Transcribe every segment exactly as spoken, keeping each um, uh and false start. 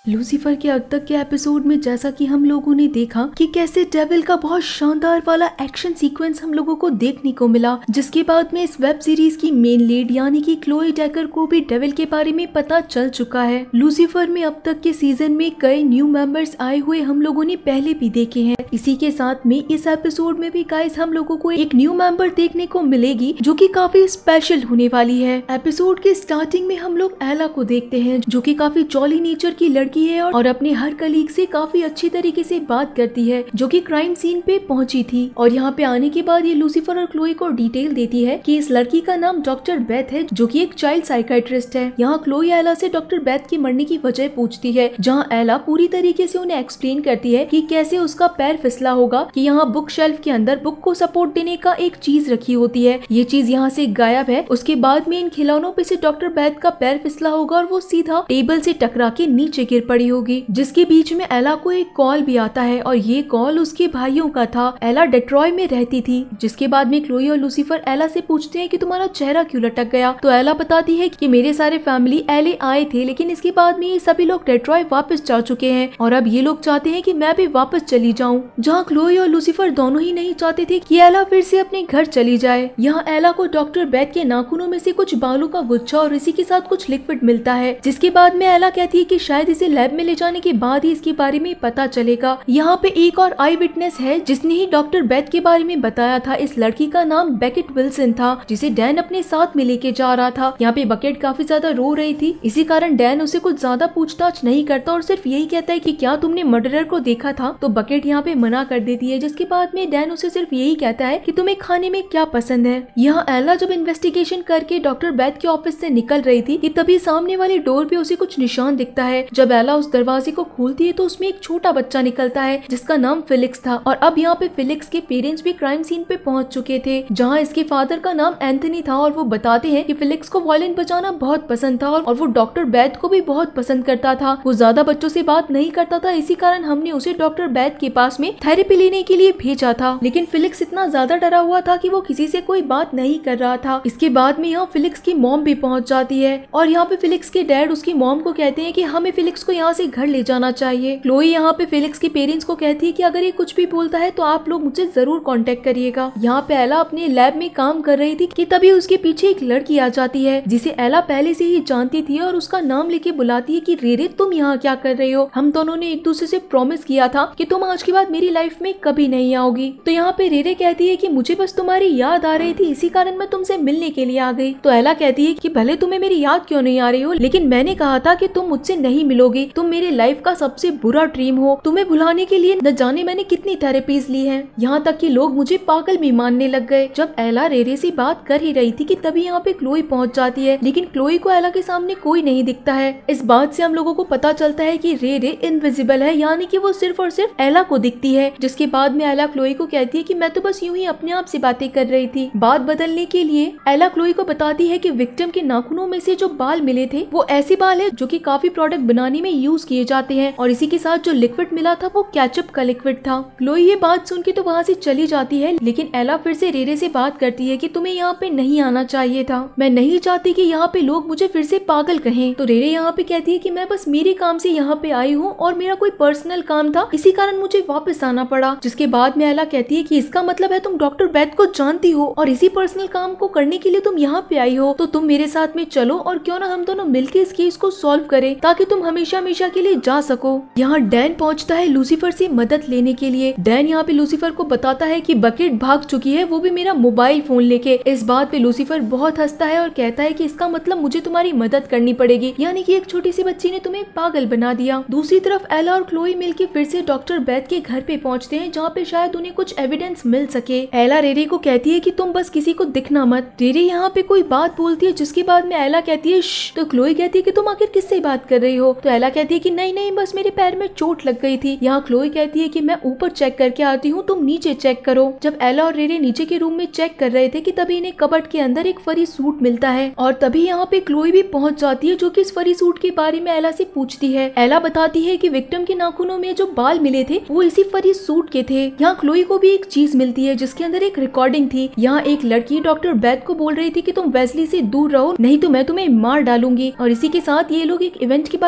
Lucifer के अब तक के एपिसोड में जैसा कि हम लोगों ने देखा कि कैसे डेविल का बहुत शानदार वाला एक्शन सीक्वेंस हम लोगों को देखने को मिला, जिसके बाद में इस वेब सीरीज की मेन लीड यानी कि क्लोई डेकर को भी डेविल के बारे में पता चल चुका है। लूसीफर में अब तक के सीजन में कई न्यू मेंबर्स आए हुए हम लोगों ने पहले भी देखे हैं। इसी के साथ में इस एपिसोड में भी गाइस हम लोगों को एक न्यू मेंबर देखने को मिलेगी जो कि काफी स्पेशल होने वाली है। एपिसोड के स्टार्टिंग में हम लोग एला को देखते हैं जो कि काफी जॉली नेचर की लड़की है और अपने हर कलीग से काफी अच्छी तरीके से बात करती है, जो कि क्राइम सीन पे पहुंची थी। और यहाँ पे आने के बाद ये लूसीफर और क्लोई को डिटेल देती है कि इस लड़की का नाम डॉक्टर बेथ है जो कि एक चाइल्ड साइकाइट्रिस्ट है। यहाँ क्लोई एला से डॉक्टर बेथ की मरने की वजह पूछती है, जहाँ एला पूरी तरीके से उन्हें एक्सप्लेन करती है कि कैसे उसका पैर फिसला होगा कि यहाँ बुक शेल्फ के अंदर बुक को सपोर्ट देने का एक चीज रखी होती है, ये चीज यहाँ से गायब है। उसके बाद में इन खिलौनों पे से डॉक्टर बेथ का पैर फिसला होगा और वो सीधा टेबल से टकरा के नीचे गिर पड़ी होगी, जिसके बीच में एला को एक कॉल भी आता है और ये कॉल उसके भाइयों का था। एला डेट्रॉय में रहती थी। जिसके बाद में क्लोई और लूसीफर एला से पूछते हैं कि तुम्हारा चेहरा क्यों लटक गया, तो एला बताती है कि मेरे सारे फैमिली एले आए थे, लेकिन इसके बाद में ये सभी लोग डेट्रॉय वापस जा चुके हैं और अब ये लोग चाहते हैं कि मैं भी वापस चली जाऊं। जहाँ क्लोई और लूसीफर दोनों ही नहीं चाहते थे कि एला फिर से अपने घर चली जाए। यहाँ एला को डॉक्टर बेथ के नाखूनों में से कुछ बालों का गुच्छा और इसी के साथ कुछ लिक्विड मिलता है, जिसके बाद में एला कहती है कि शायद इसे लैब में ले जाने के बाद ही इसके बारे में पता चलेगा। यहाँ पे एक और आई विटनेस है जिसने ही डॉक्टर बेथ के बारे में बताया था। इस लड़की का नाम बेकेट विल्सन था, जिसे डैन अपने साथ में लेके जा रहा था। यहाँ पे बकेट काफी ज्यादा रो रही थी, इसी कारण डैन उसे कुछ ज्यादा पूछताछ नहीं करता और सिर्फ यही कहता है कि क्या तुमने मर्डरर को देखा था, तो बकेट यहाँ पे मना कर देती है। जिसके बाद में डैन उसे सिर्फ यही कहता है कि तुम्हें खाने में क्या पसंद है। यहाँ एला जब इन्वेस्टिगेशन करके डॉक्टर बेथ के ऑफिस से निकल रही थी कि तभी सामने वाली डोर पे उसे कुछ निशान दिखता है। जब एला उस दरवाजे को खोलती है तो उसमें एक छोटा बच्चा निकलता है जिसका नाम फिलिक्स था। और अब यहाँ पे फिलिक्स के पेरेंट्स भी क्राइम सीन पे पहुंच चुके थे, जहाँ इसके फादर का नाम एंथनी था और वो बताते हैं कि फिलिक्स को वायलिन बजाना बहुत पसंद था और वो डॉक्टर बेथ को भी बहुत पसंद करता था। वो ज्यादा बच्चों से बात नहीं करता था, इसी कारण हमने उसे डॉक्टर बेथ के पास में थेरेपी लेने के लिए भेजा था। लेकिन फिलिक्स इतना ज्यादा डरा हुआ था कि वो किसी से कोई बात नहीं कर रहा था। इसके बाद में यहाँ फिलिक्स की मॉम भी पहुंच जाती है और यहाँ पे फिलिक्स के डैड उसकी मॉम को कहते हैं कि हमें फिलिक्स को यहाँ से घर ले जाना चाहिए। क्लोई यहाँ पे फिलिक्स के पेरेंट्स को कहती है कि अगर ये कुछ भी बोलता है तो आप लोग मुझे जरूर कांटेक्ट करिएगा। यहाँ पे एला अपने लैब में काम कर रही थी कि तभी उसके पीछे एक लड़की आ जाती है जिसे एला पहले से ही जानती थी और उसका नाम लेके बुलाती है कि रेरे तुम यहाँ क्या कर रही हो, हम दोनों ने एक दूसरे से प्रॉमिस किया था कि तुम आज के बाद मेरी लाइफ में कभी नहीं आओगी। तो यहाँ पे रेरे कहती है कि मुझे बस तुम्हारी याद आ रही थी, इसी कारण मैं तुमसे मिलने के लिए आ गई। तो एला कहती है कि भले तुम्हें मेरी याद क्यों नहीं आ रही हो, लेकिन मैंने कहा था कि तुम मुझसे नहीं मिलोगी, तुम मेरी लाइफ का सबसे बुरा ड्रीम हो, तुम्हें भुलाने के लिए न जाने मैंने कितनी थेरेपीज ली हैं, यहाँ तक कि लोग मुझे पागल भी मानने लग गए। जब एला रेरे से बात कर ही रही थी कि तभी यहाँ पे क्लोई पहुँच जाती है, लेकिन क्लोई को एला के सामने कोई नहीं दिखता है। इस बात से हम लोगों को पता चलता है कि रेरे इनविजिबल है, यानी कि वो सिर्फ और सिर्फ एला को दिखती है। जिसके बाद में एला क्लोई को कहती है कि मैं तो बस यूं ही अपने आप से बातें कर रही थी। बात बदलने के लिए एला क्लोई को बताती है कि विक्टिम के नाखूनों में से जो बाल मिले थे वो ऐसे बाल है जो कि काफी प्रोडक्ट बनाने में यूज किए जाते हैं और इसी के साथ जो लिक्विड मिला था वो केचप का लिक्विड था। क्लोई ये बात सुन के तो वहाँ से चली जाती है, लेकिन एला फिर से रेरे से बात करती है कि तुम्हें यहाँ पे नहीं आना चाहिए था, मैं नहीं चाहती कि यहाँ पे लोग मुझे फिर से पागल कहें। तो रेरे यहाँ पे कहती है कि मैं बस मेरे काम से यहाँ पे आई हूँ और मेरा कोई पर्सनल काम था, इसी कारण मुझे वापस आना पड़ा। जिसके बाद में एला कहती है कि इसका मतलब है तुम डॉक्टर बेथ को जानती हो और इसी पर्सनल काम को करने के लिए तुम यहाँ पे आई हो, तो तुम मेरे साथ में चलो और क्यों ना हम दोनों मिलकर इस केस को सॉल्व करें ताकि तुम हमेशा हमेशा के लिए जा सको। यहाँ डैन पहुँचता है लूसीफर से मदद लेने के लिए। डैन यहाँ पे लूसीफर को बताता है कि बकेट भाग चुकी है, वो भी मेरा मोबाइल फोन लेके। इस बात पे लूसीफर बहुत हंसता है और कहता है कि इसका मतलब मुझे तुम्हारी मदद करनी पड़ेगी, यानी कि एक छोटी सी बच्ची ने तुम्हें पागल बना दिया। दूसरी तरफ एला और क्लोई मिलके फिर से डॉक्टर बेथ के घर पे पहुंचते हैं, जहाँ पे शायद उन्हें कुछ एविडेंस मिल सके। एला रेरे को कहती है कि तुम बस किसी को दिखना मत। रेरे यहाँ पे कोई बात बोलती है, जिसके बाद में एला कहती है श्श, तो क्लोई कहती है कि तुम आखिर किससे बात कर रही हो। तो एला कहती है कि नहीं नहीं बस मेरे पैर में चोट लग गई थी। यहाँ क्लोई कहती है कि मैं ऊपर चेक करके आती हूँ, तुम नीचे चेक करो। जब एला और रेरे नीचे के रूम में चेक कर रहे थे कि तभी इन्हें कबर्ड के अंदर एक फरी सूट मिलता है और तभी यहाँ पे क्लोई भी पहुंच जाती है, जो कि इस फरी सूट के बारे में एला से पूछती है। एला बताती है कि विक्टिम के नाखूनों में जो बाल मिले थे वो इसी फरी सूट के थे। यहाँ क्लोई को भी एक चीज मिलती है जिसके अंदर एक रिकॉर्डिंग थी। यहाँ एक लड़की डॉक्टर बेथ को बोल रही थी कि तुम वेस्ली से दूर रहो, नहीं तो मैं तुम्हें मार डालूंगी। और इसी के साथ ये लोग एक इवेंट के बारे में बात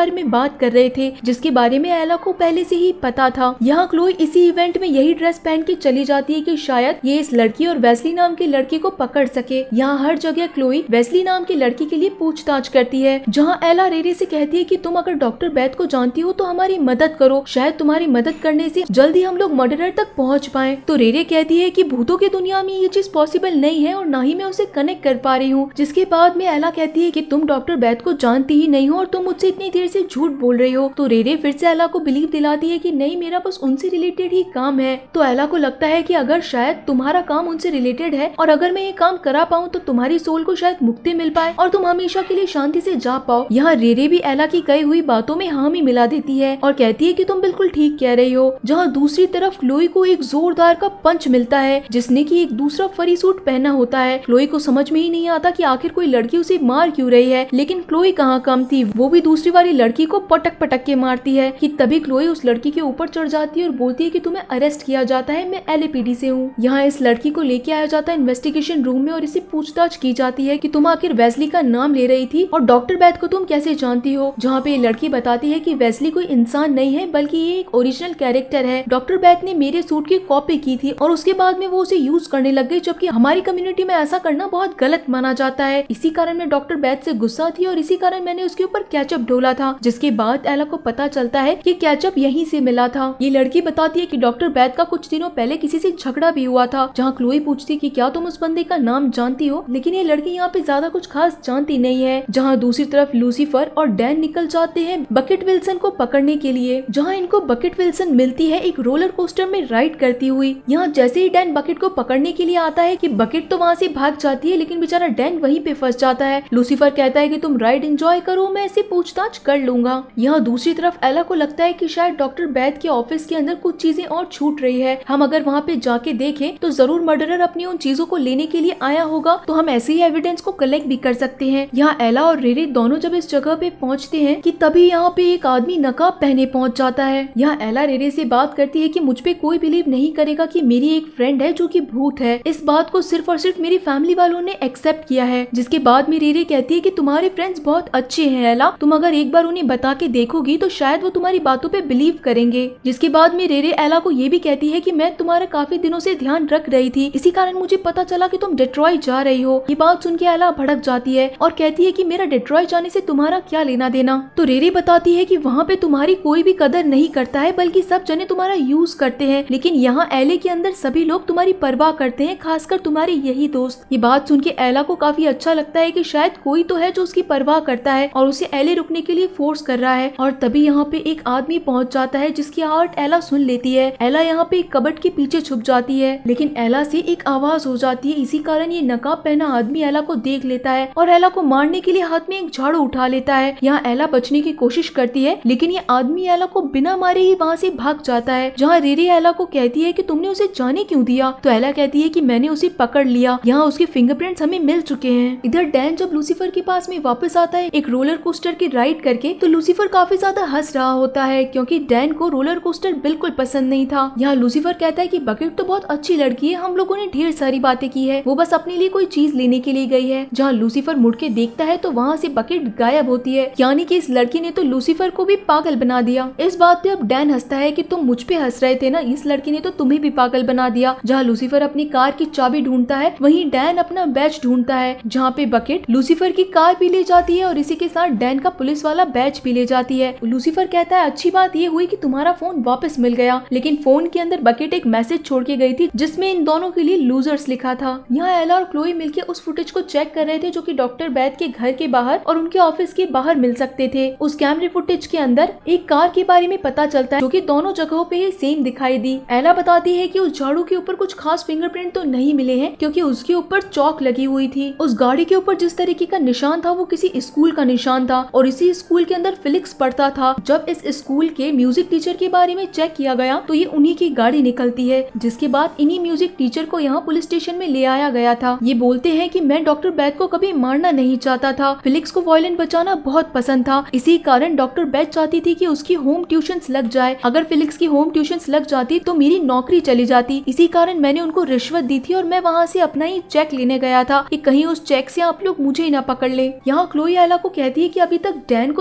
बात कर रहे थे, जिसके बारे में एला को पहले से ही पता था। यहाँ क्लोई इसी इवेंट में यही ड्रेस पहन के चली जाती है कि शायद ये इस लड़की और वेस्ली नाम के लड़के को पकड़ सके। यहाँ हर जगह क्लोई वेस्ली नाम के लड़की के लिए पूछताछ करती है, जहाँ एला रेरे से कहती है कि तुम अगर डॉक्टर बेथ को जानती हो तो हमारी मदद करो, शायद तुम्हारी मदद करने से जल्दी हम लोग मर्डरर तक पहुँच पाए। तो रेरे कहती है कि भूतों की दुनिया में ये चीज पॉसिबल नहीं है और ना ही मैं उसे कनेक्ट कर पा रही हूँ। जिसके बाद में एला कहती है कि तुम डॉक्टर बेथ को जानती ही नहीं हो और तुम मुझसे इतनी देर से झूठ बोल रही हो। तो रेरे फिर से एला को बिलीव दिलाती है कि नहीं, मेरा बस उनसे रिलेटेड ही काम है। तो एला को लगता है कि अगर शायद तुम्हारा काम उनसे रिलेटेड है और अगर मैं ये काम करा पाऊँ तो तुम्हारी सोल को शायद मुक्ति मिल पाए और तुम हमेशा के लिए शांति से जा पाओ। यहाँ रेरे भी एला की कही हुई बातों में हामी मिला देती है और कहती है कि तुम बिल्कुल ठीक कह रही हो। जहाँ दूसरी तरफ क्लोई को एक जोरदार का पंच मिलता है, जिसने की एक दूसरा फरी सूट पहना होता है। क्लोई को समझ में ही नहीं आता कि आखिर कोई लड़की उसे मार क्यों रही है, लेकिन क्लोई कहाँ कम थी, वो भी दूसरी वाली लड़की को पटक पटक के मारती है कि तभी क्लोई उस लड़की के ऊपर चढ़ जाती है और बोलती है कि तुम्हें अरेस्ट किया जाता है, मैं एल ए पी डी से हूँ। यहाँ इस लड़की को लेके आया जाता है इन्वेस्टिगेशन रूम में और इसे पूछताछ की जाती है कि तुम आखिर वेस्ली का नाम ले रही थी और डॉक्टर बेथ को तुम कैसे जानती हो। जहाँ पे ये लड़की बताती है कि वेस्ली कोई इंसान नहीं है बल्कि ये एक ओरिजिनल कैरेक्टर है। डॉक्टर बेथ ने मेरे सूट की कॉपी की थी और उसके बाद में वो उसे यूज करने लग गई, जबकि हमारी कम्युनिटी में ऐसा करना बहुत गलत माना जाता है। इसी कारण मैं डॉक्टर बेथ से गुस्सा थी और इसी कारण मैंने उसके ऊपर केचप ढोला था। जिसके बाद एला को पता चलता है कि केचप यहीं से मिला था। ये लड़की बताती है कि डॉक्टर बेथ का कुछ दिनों पहले किसी से झगड़ा भी हुआ था। जहाँ क्लोई पूछती है कि क्या तुम उस बंदे का नाम जानती हो, लेकिन ये लड़की यहाँ पे ज्यादा कुछ खास जानती नहीं है। जहाँ दूसरी तरफ लूसीफर और डैन निकल जाते हैं बकेट विल्सन को पकड़ने के लिए। जहाँ इनको बकेट विल्सन मिलती है एक रोलर कोस्टर में राइड करती हुई। यहाँ जैसे ही डैन बकेट को पकड़ने के लिए आता है कि बकेट तो वहाँ से भाग जाती है, लेकिन बेचारा डैन वहीं पे फंस जाता है। लूसीफर कहता है कि तुम राइड एंजॉय करो, मैं इसे पूछताछ कर लूंगा। यहाँ दूसरी तरफ एला को लगता है कि शायद डॉक्टर बेथ के ऑफिस के अंदर कुछ चीजें और छूट रही है। हम अगर वहाँ पे जाके देखें तो जरूर मर्डरर अपनी उन चीजों को लेने के लिए आया होगा, तो हम ऐसे ही एविडेंस को कलेक्ट भी कर सकते हैं। यहाँ एला और रेरे दोनों जब इस जगह पे पहुँचते हैं कि तभी यहाँ पे एक आदमी नकाब पहने पहुँच जाता है। यहाँ एला रेरे से बात करती है कि मुझ पे कोई बिलीव नहीं करेगा कि मेरी एक फ्रेंड है जो कि भूत है। इस बात को सिर्फ और सिर्फ मेरी फैमिली वालों ने एक्सेप्ट किया है। जिसके बाद में रेरे कहती है कि तुम्हारे फ्रेंड्स बहुत अच्छे हैं एला, तुम अगर एक बार उन्हें बता के देखोगी तो शायद वो तुम्हारी बातों पे बिलीव करेंगे। जिसके बाद में रेरे एला को ये भी कहती है कि मैं तुम्हारा काफी दिनों से ध्यान रख रही थी, इसी कारण मुझे पता चला कि तुम डेट्रॉयट जा रही हो। ये बात सुन के एला भड़क जाती है और कहती है कि मेरा डेट्रॉयट जाने से तुम्हारा क्या लेना देना। तो रेरे बताती है कि वहाँ पे तुम्हारी कोई भी कदर नहीं करता है, बल्कि सब जने तुम्हारा यूज करते हैं, लेकिन यहाँ एले के अंदर सभी लोग तुम्हारी परवाह करते हैं, खासकर तुम्हारे यही दोस्त। ये बात सुन के एला को काफी अच्छा लगता है कि शायद कोई तो है जो उसकी परवाह करता है और उसे एले रुकने के लिए फोर्स कर रहा है। और तभी यहाँ पे एक आदमी पहुंच जाता है जिसकी आवाज एला सुन लेती है। एला यहाँ पे एक कबर्ड के पीछे छुप जाती है, लेकिन एला से एक आवाज हो जाती है। इसी कारण ये नकाब पहना आदमी एला को देख लेता है और एला को मारने के लिए हाथ में एक झाड़ू उठा लेता है। यहाँ एला बचने की कोशिश करती है, लेकिन ये आदमी एला को बिना मारे ही वहाँ से भाग जाता है। जहाँ रेरे एला को कहती है कि तुमने उसे जाने क्यों दिया, तो एला कहती है कि मैंने उसे पकड़ लिया, यहाँ उसके फिंगरप्रिंट्स हमें मिल चुके हैं। इधर डैन जब लूसीफर के पास में वापस आता है एक रोलर कोस्टर की राइड करके, तो लूसीफर काफी ज्यादा हंस रहा होता है क्योंकि डैन को रोलर कोस्टर बिल्कुल पसंद नहीं था। यहाँ लूसीफर कहता है कि बकेट तो बहुत अच्छी लड़की है, हम लोगों ने ढेर सारी बातें की है, वो बस अपने लिए कोई चीज लेने के लिए गई है। जहाँ लूसीफर मुड़ के देखता है तो वहाँ से बकेट गायब होती है, यानी कि इस लड़की ने तो लूसीफर को भी पागल बना दिया। इस बात पे अब डैन हंसता है कि तुम मुझ पे हंस रहे थे ना, इस लड़की ने तो तुम्हें भी पागल बना दिया। जहाँ लूसीफर अपनी कार की चाबी ढूंढता है, वहीं डैन अपना बैच ढूंढता है, जहाँ पे बकेट लूसीफर की कार भी ले जाती है और इसी के साथ डैन का पुलिस वाला बैच भी ले जाती है। लूसीफर कहता है अच्छी बात ये हुई कि तुम्हारा फोन वापस मिल गया, लेकिन फोन के अंदर बकेट एक मैसेज छोड़ के गई थी जिसमें इन दोनों के लिए लूजर्स लिखा था। यहाँ एला और क्लोई मिलके उस फुटेज को चेक कर रहे थे जो कि डॉक्टर बेथ के घर के बाहर और उनके ऑफिस के बाहर मिल सकते थे। उस कैमरे फुटेज के अंदर एक कार के बारे में पता चलता है जो कि दोनों जगहों पे ही सेम दिखाई दी। एला बताती है कि उस झाड़ू के ऊपर कुछ खास फिंगरप्रिंट तो नहीं मिले हैं क्योंकि उसके ऊपर चौक लगी हुई थी। उस गाड़ी के ऊपर जिस तरीके का निशान था वो किसी स्कूल का निशान था और इसी स्कूल के अंदर फिलिक्स पढ़ता था। जब इस स्कूल के म्यूजिक टीचर के बारे में चेक किया गया तो ये उन्हीं की गाड़ी निकलती है, जिसके बाद इन्हीं म्यूजिक टीचर को यहाँ पुलिस स्टेशन में ले आया गया था। ये बोलते हैं कि मैं डॉक्टर बेथ को कभी मारना नहीं चाहता था, फिलिक्स को वायलिन बजाना बहुत पसंद था, इसी कारण डॉक्टर बेथ चाहती थी कि उसकी होम ट्यूशंस लग जाए। अगर फिलिक्स की होम ट्यूशंस लग जाती तो मेरी नौकरी चली जाती, इसी कारण मैंने उनको रिश्वत दी थी और मैं वहाँ से अपना ही चेक लेने गया था कि कहीं उस चेक से आप लोग मुझे ही ना पकड़ ले। यहाँ क्लोई एला को कहती है कि अभी तक डैन को तो पहुंच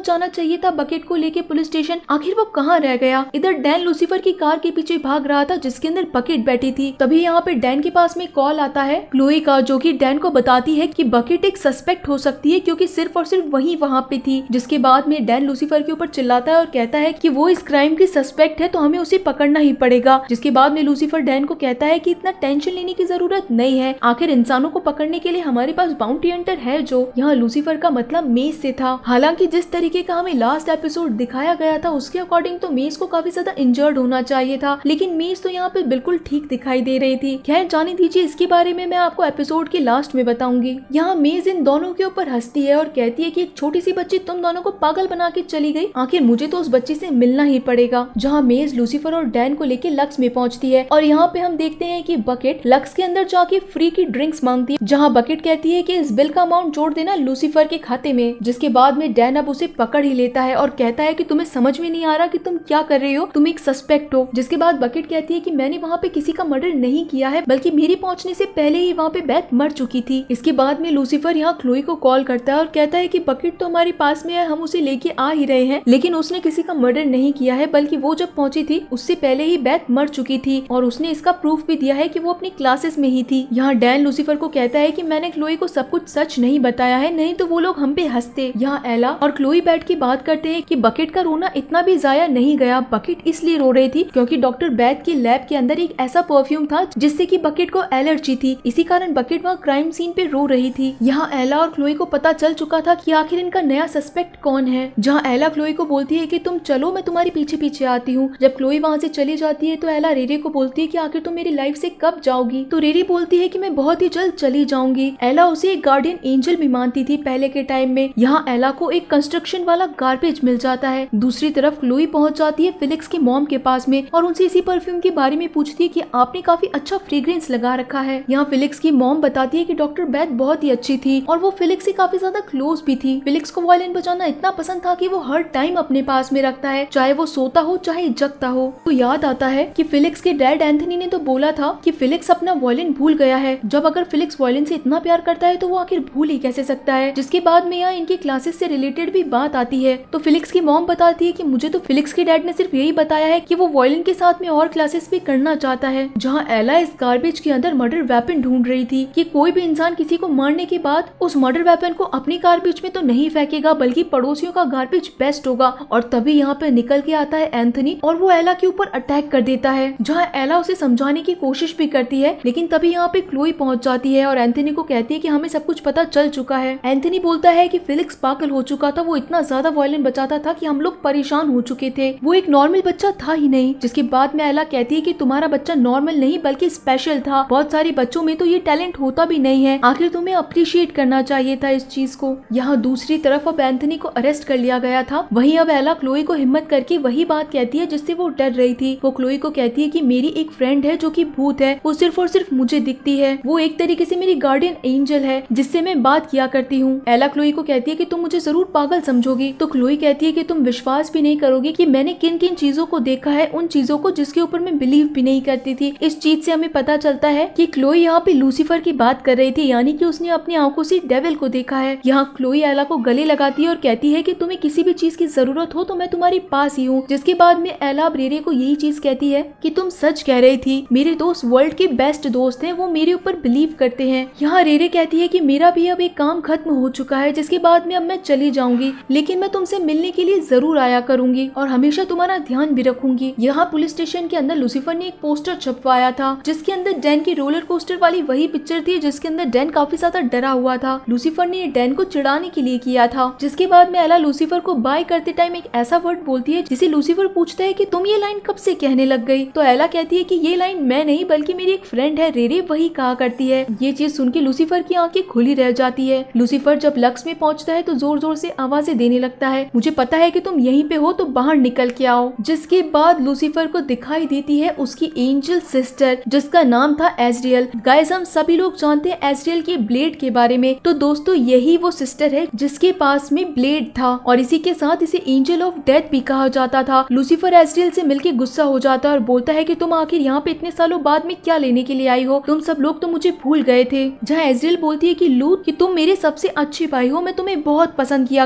पहुंच जाना चाहिए था बकेट को लेके पुलिस स्टेशन, आखिर वो कहाँ रह गया। इधर डैन लूसीफर की कार के पीछे भाग रहा था जिसके अंदर बकेट बैठी थी। तभी यहाँ पे डैन के पास में कॉल आता है क्लोई का, जो कि डैन को बताती है कि बकेट एक सस्पेक्ट हो सकती है क्योंकि सिर्फ और सिर्फ वही वहाँ पे थी। जिसके बाद में डैन लूसीफर के ऊपर चिल्लाता है और कहता है कि वो इस क्राइम की सस्पेक्ट है तो हमें उसे पकड़ना ही पड़ेगा। जिसके बाद में लूसीफर डैन को कहता है कि इतना टेंशन लेने की जरूरत नहीं है, आखिर इंसानों को पकड़ने के लिए हमारे पास बाउंटी हंटर है। जो यहाँ लूसीफर का मतलब मेज से था। हालांकि जिस तरीके का हमें लास्ट एपिसोड दिखाया गया था उसके अकॉर्डिंग तो मेज को काफी ज्यादा इंजर्ड होना चाहिए था, लेकिन मेज तो यहाँ पे बिल्कुल ठीक दिखाई दे रही थी। खैर जाने दीजिए, इसके बारे में मैं आपको एपिसोड के लास्ट में बताऊंगी। यहाँ मेज इन दोनों के ऊपर हंसती है और कहती है कि एक छोटी सी बच्ची तुम दोनों को पागल बना के चली गई, आखिर मुझे तो उस बच्ची से मिलना ही पड़ेगा। जहाँ मेज लूसीफर और डैन को लेके लक्स में पहुंचती है और यहाँ पे हम देखते हैं कि बकेट लक्स के अंदर जाके फ्री की ड्रिंक्स मांगती है। जहाँ बकेट कहती है कि इस बिल का अमाउंट जोड़ देना लूसीफर के खाते में। जिसके बाद में डैन अब उसे पकड़ ही लेता है और कहता है कि तुम्हें समझ में नहीं आ रहा कि तुम क्या कर रहे हो, तुम एक सस्पेक्ट हो। जिसके बाद बकेट कहती है कि मैंने वहाँ पे किसी का मर्डर नहीं किया है, बल्कि मेरे पहुंचने से पहले ही वहाँ पे बेथ मर चुकी थी। इसके बाद में लूसीफर यहाँ क्लोई को कॉल करता है और कहता है कि बकेट तो हमारे पास में है, हम उसे लेके आ ही रहे हैं, लेकिन उसने किसी का मर्डर नहीं किया है, बल्कि वो जब पहुंची थी उससे पहले ही बेथ मर चुकी थी और उसने इसका प्रूफ भी दिया है कि वो अपनी क्लासेस में ही थी। यहाँ डैन लूसीफर को कहता है कि मैंने क्लोई को सब कुछ सच नहीं बताया है, नहीं तो वो लोग हम पे हंसते। यहाँ एला और क्लोई बैठ के बात करते हैं कि बकेट का रोना इतना भी जाया नहीं गया। बकेट इसलिए रो रही थी क्योंकि डॉक्टर बैथ की लैब के अंदर एक ऐसा परफ्यूम था जिससे कि बकेट को एलर्जी थी, इसी कारण बकेट वहाँ क्राइम सीन पे रो रही थी। यहाँ एला और क्लोई को पता चल चुका था कि आखिर इनका नया सस्पेक्ट कौन है। जहाँ एला क्लोई को बोलती है कि तुम चलो, मैं तुम्हारे पीछे पीछे आती हूँ। जब क्लोई वहाँ से चली जाती है तो एला रेरे को बोलती है कि आखिर तुम मेरी लाइफ से कब जाओगी, तो रेरे बोलती है कि मैं बहुत ही जल्द चली जाऊंगी। एला उसे एक गार्डियन एंजल भी मानती थी पहले के टाइम में। यहाँ एला को एक कंस्ट्रक्शन वाला गार्बेज मिल जाता है। दूसरी तरफ क्लोई पहुंच जाती है फिलिक्स के मॉम के पास में और उनसे इसी परफ्यूम के बारे में पूछती है कि आपने काफी अच्छा फ्रेग्रेंस लगा रखा है। यहाँ फिलिक्स की मॉम बताती है कि डॉक्टर बैथ बहुत ही अच्छी थी और वो फिलिक्स से काफी ज्यादा क्लोज भी थी। फिलिक्स को वायलिन बजाना इतना पसंद था कि वो हर टाइम अपने पास में रखता है, चाहे वो सोता हो चाहे जगता हो। तो याद आता है कि फिलिक्स के डैड एंथनी ने तो बोला था कि फिलिक्स अपना वायलिन भूल गया है। जब अगर फिलिक्स वायलिन से इतना प्यार करता है तो वो आखिर भूल ही कैसे सकता है। जिसके बाद में यहाँ इनकी क्लासेस से रिलेटेड भी बात आती है तो फिलिक्स की मॉम बताती है कि मुझे तो फिलिक्स के डैड ने सिर्फ यही बताया है कि वो वायलिन के साथ में और क्लासेस भी करना चाहता है। जहाँ एला इस गार्बेज के अंदर मर्डर वेपन ढूंढ रही थी कि कोई भी इंसान किसी को मारने के बाद उस मर्डर वेपन को अपनी गार्बेज में तो नहीं फेंकेगा, बल्कि पड़ोसियों का गार्बेज बेस्ट होगा। और तभी यहाँ पे निकल के आता है एंथनी और वो एला के ऊपर अटैक कर देता है। जहाँ एला उसे समझाने की कोशिश भी करती है, लेकिन तभी यहाँ पे क्लोई पहुंच जाती है और एंथनी को कहती है कि हमें सब कुछ पता चल चुका है। एंथनी बोलता है कि फिलिक्स पागल हो चुका था, वो इतना ज्यादा वायलिन बजाता था कि हम लोग परेशान हो चुके थे, वो एक नॉर्मल बच्चा था ही नहीं। जिसके बाद में एला कहती है कि तुम्हारा बच्चा नॉर्मल नहीं बल्कि स्पेशल था, बहुत सारे बच्चों में तो ये टैलेंट होता भी नहीं है, आखिर तुम्हें अप्रिशिएट करना चाहिए था इस चीज को। यहाँ दूसरी तरफ अब एंथनी को अरेस्ट कर लिया गया था। वहीं अब एला क्लोई को हिम्मत करके वही बात कहती है जिससे वो डर रही थी। वो क्लोई को कहती है कि मेरी एक फ्रेंड है जो कि भूत है, वो सिर्फ और सिर्फ मुझे दिखती है, वो एक तरीके से मेरी गार्डियन एंजल है जिससे मैं बात किया करती हूँ। एला क्लोई को कहती है कि तुम मुझे जरूर पागल समझोगी, तो क्लोई कहती है कि तुम विश्वास भी नहीं करोगे कि मैंने किन किन चीजों को देखा है, उन चीजों को जिसके ऊपर मैं बिलीव भी नहीं करती थी। इस चीज से हमें पता चलता है कि क्लोई यहाँ पे लूसीफर की बात कर रही थी, यानी कि उसने अपनी आंखों से डेविल को देखा है। यहाँ क्लोई एला को गले लगाती है और कहती है कि तुम्हें किसी भी चीज की जरूरत हो तो मैं तुम्हारे पास ही हूँ। जिसके बाद में एला रेरे को यही चीज कहती है कि तुम सच कह रही थी, मेरे दोस्त वर्ल्ड के बेस्ट दोस्त हैं, वो मेरे ऊपर बिलीव करते हैं। यहाँ रेरे कहती है कि मेरा भी अब एक काम खत्म हो चुका है, जिसके बाद में अब मैं चली जाऊंगी, लेकिन मैं तुमसे मिलने के लिए जरूर आया करूंगी और हमेशा तुम्हारा ध्यान भी रखूंगी। यहाँ पुलिस स्टेशन के अंदर लूसीफर ने एक पोस्टर छपवाया था जिसके अंदर डैन की रोलर कोस्टर वाली वही पिक्चर थी जिसके अंदर डैन काफी ज्यादा डरा हुआ था। लूसीफर ने डैन को चिढ़ाने के लिए किया था। जिसके बाद में एला लूसीफर को बाय करते टाइम एक ऐसा वर्ड बोलती है जिसे लूसीफर पूछता है कि तुम ये लाइन कब से कहने लग गई, तो एला कहती है कि ये लाइन मैं नहीं बल्कि मेरी एक फ्रेंड है रेरे वही कहा करती है। ये चीज सुन के लूसीफर की आंखें खुली रह जाती है। लूसीफर जब लक्स में पहुंचता है तो जोर जोर से आवाजें देने लगता है, मुझे पता है कि तुम यहीं पे हो तो बाहर निकल के आओ। जिसके बाद लूसीफर को दिखाई देती है उसकी एंजल सिस्टर जिसका नाम था एजरियल। गाइस हम सभी लोग जानते हैं एजरियल के ब्लेड के बारे में, तो दोस्तों यही वो सिस्टर है जिसके पास में ब्लेड था और इसी के साथ इसे एंजल ऑफ डेथ भी कहा जाता था। लूसीफर एजरियल से मिलके गुस्सा हो जाता है और बोलता है कि तुम आखिर यहाँ पे इतने सालों बाद में क्या लेने के लिए आई हो, तुम सब लोग तो मुझे भूल गए थे। जहाँ एजरियल बोलती है कि लूथ कि तुम मेरे सबसे अच्छे भाई हो, मैं तुम्हें बहुत पसंद किया करती थी,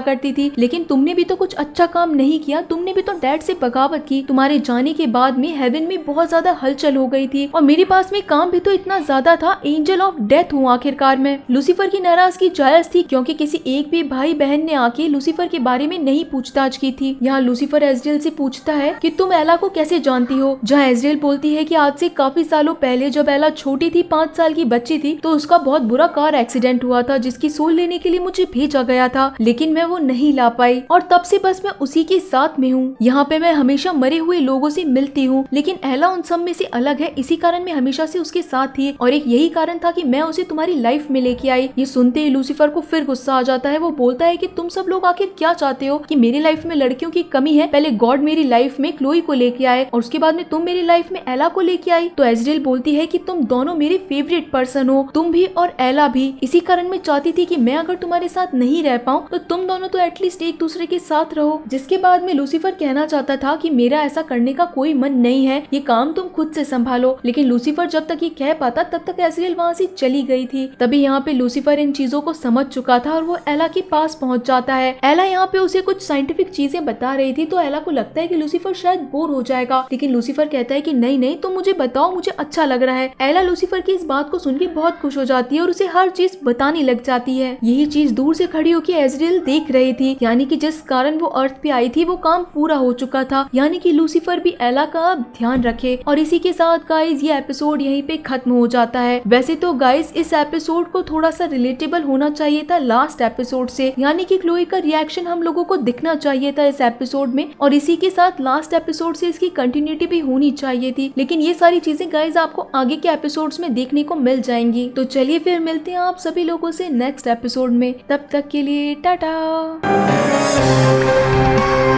थी, लेकिन तुमने भी तो कुछ अच्छा काम नहीं किया, तुमने भी तो डैड से बगावत की। तुम्हारे जाने के बाद में हेवन में बहुत ज्यादा हलचल हो गई थी और मेरे पास में काम भी तो इतना ज्यादा था, एंजल ऑफ डेथ हूँ आखिरकार मैं। लूसीफर की नाराजगी जायज थी क्योंकि किसी एक भी भाई बहन ने आके लूसीफर के बारे में नहीं पूछताछ की थी। यहाँ लूसीफर एजरेल से पूछता है कि तुम एला को कैसे जानती हो, जहाँ एजरेल बोलती है कि आज से काफी सालों पहले जब एला छोटी थी, पाँच साल की बच्ची थी, तो उसका बहुत बुरा कार एक्सीडेंट हुआ था जिसकी सोल लेने के लिए मुझे भेजा गया था, लेकिन मैं वो नहीं ला पाई और तब से बस मैं उसी के साथ में हूँ। यहाँ पे मैं हमेशा मरे हुए लोगों से मिलती हूँ, लेकिन एला उन सब में से अलग है, इसी कारण मैं हमेशा से उसके साथ थी और एक यही कारण था कि मैं उसे तुम्हारी लाइफ में लेके आई। ये सुनते ही लूसीफर को फिर गुस्सा आ जाता है। वो बोलता है कि तुम सब लोग आखिर क्या चाहते हो कि मेरी लाइफ में लड़कियों की कमी है? पहले गॉड मेरी लाइफ में क्लोई को लेके आए और उसके बाद में तुम मेरी लाइफ में एला को लेके आई। तो एजरेल बोलती है कि तुम दोनों मेरे फेवरेट पर्सन हो, तुम भी और एला भी, इसी कारण मैं चाहती थी कि मैं अगर तुम्हारे साथ नहीं रह पाऊँ तो तुम दोनों तो एटलीस्ट एक दूसरे के साथ रहो। जिसके बाद में लूसीफर कहना चाहता था कि मेरा ऐसा करने का कोई मन नहीं है, ये काम तुम खुद से संभालो, लेकिन लूसीफर जब तक ये कह पाता तब तक एजरेल वहाँ से चली गई थी। तभी यहाँ पे लूसीफर इन चीजों को समझ चुका था और वो एला के पास पहुंच जाता है। एला यहाँ पे उसे कुछ साइंटिफिक चीजें बता रही थी, तो एला को लगता है कि लूसीफर शायद बोर हो जाएगा, लेकिन लूसीफर कहता है कि नहीं नहीं तुम मुझे बताओ, मुझे अच्छा लग रहा है। एला लूसीफर की इस बात को सुन के बहुत खुश हो जाती है और उसे हर चीज बताने लग जाती है। यही चीज दूर से खड़ी होकर एजरेल देख रही थी, यानी कि जिस कारण वो अर्थ पे आई थी वो काम पूरा हो चुका था, यानी कि लूसीफर भी एला का अब ध्यान रखे। और इसी के साथ गाइस ये एपिसोड यहीं पे खत्म हो जाता है। वैसे तो गाइस इस एपिसोड को थोड़ा सा रिलेटेबल होना चाहिए था लास्ट एपिसोड से, यानी कि क्लोई का रिएक्शन हम लोगों को दिखना चाहिए था इस एपिसोड में, और इसी के साथ लास्ट एपिसोड से इसकी कंटिन्यूटी भी होनी चाहिए थी, लेकिन ये सारी चीजें गाइस आपको आगे के एपिसोड्स में देखने को मिल जाएंगी। तो चलिए फिर मिलते हैं आप सभी लोगों से नेक्स्ट एपिसोड में, तब तक के लिए टाटा।